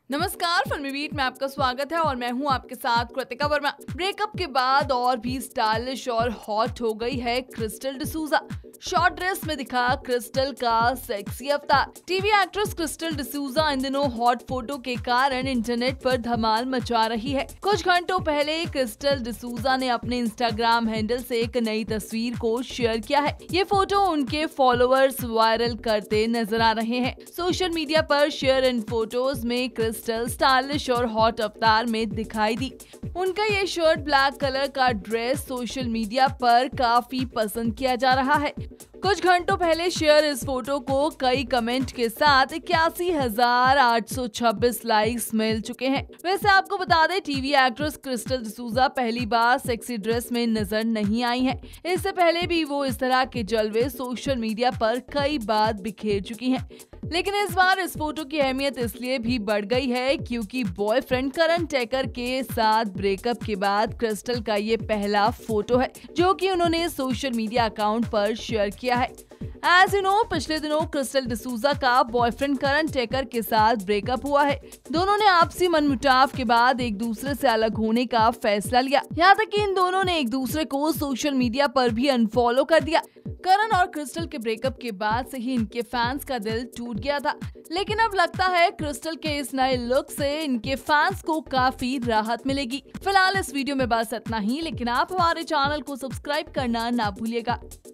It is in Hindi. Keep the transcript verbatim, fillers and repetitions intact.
नमस्कार, फिल्मी बीट में आपका स्वागत है और मैं हूं आपके साथ कृतिका वर्मा। ब्रेकअप के बाद और भी स्टाइलिश और हॉट हो गई है क्रिस्टल डिसूजा। शॉर्ट ड्रेस में दिखा क्रिस्टल का सेक्सी अवतार। टीवी एक्ट्रेस क्रिस्टल डिसूजा इन दिनों हॉट फोटो के कारण इंटरनेट पर धमाल मचा रही है। कुछ घंटों पहले क्रिस्टल डिसूजा ने अपने इंस्टाग्राम हैंडल से एक नई तस्वीर को शेयर किया है। ये फोटो उनके फॉलोअर्स वायरल करते नजर आ रहे हैं। सोशल मीडिया पर शेयर इन फोटोज में क्रिस्टल स्टाइलिश और हॉट अवतार में दिखाई दी। उनका ये शर्ट ब्लैक कलर का ड्रेस सोशल मीडिया पर काफी पसंद किया जा रहा है। कुछ घंटों पहले शेयर इस फोटो को कई कमेंट के साथ इक्यासी हजार आठ सौ छब्बीस लाइक्स मिल चुके हैं। वैसे आपको बता दें, टीवी एक्ट्रेस क्रिस्टल डिसूजा पहली बार सेक्सी ड्रेस में नजर नहीं आई है। इससे पहले भी वो इस तरह के जलवे सोशल मीडिया पर कई बार बिखेर चुकी हैं। लेकिन इस बार इस फोटो की अहमियत इसलिए भी बढ़ गई है क्योंकि बॉयफ्रेंड करण टेकर के साथ ब्रेकअप के बाद क्रिस्टल का ये पहला फोटो है जो कि उन्होंने सोशल मीडिया अकाउंट पर शेयर किया है। एज यू नो, पिछले दिनों क्रिस्टल डिसूजा का बॉयफ्रेंड करण टेकर के साथ ब्रेकअप हुआ है। दोनों ने आपसी मनमुटाव के बाद एक दूसरे से अलग होने का फैसला लिया। यहाँ तक कि इन दोनों ने एक दूसरे को सोशल मीडिया पर भी अनफॉलो कर दिया। करण और क्रिस्टल के ब्रेकअप के बाद से ही इनके फैंस का दिल टूट गया था, लेकिन अब लगता है क्रिस्टल के इस नए लुक से इनके फैंस को काफी राहत मिलेगी। फिलहाल इस वीडियो में बस इतना ही, लेकिन आप हमारे चैनल को सब्सक्राइब करना ना भूलिएगा।